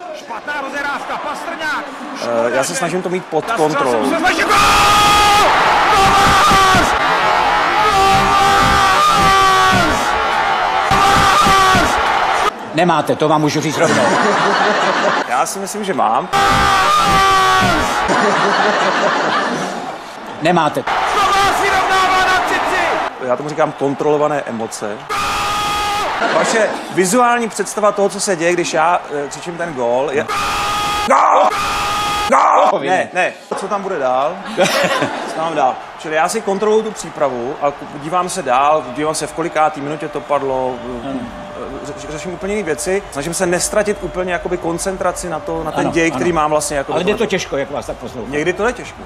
Špatná rozhrávka, Pastrňák. Já se snažím to mít pod kontrolou. Nemáte, to vám můžu říct rovnou. Já si myslím, že mám. Nemáte. Já tomu říkám kontrolované emoce. Vaše vizuální představa toho, co se děje, když já křičím ten gól, je... Gól! Gól! Ne, co tam bude dál? Co tam dál? Čili já si kontroluji tu přípravu a dívám se dál, dívám se v kolikátý minutě to padlo, řeším úplně jiné věci. Snažím se nestratit úplně jakoby koncentraci na ten děj, který mám vlastně. Jako ale je to těžko, jak vás tak poslouchám. Někdy to je těžko.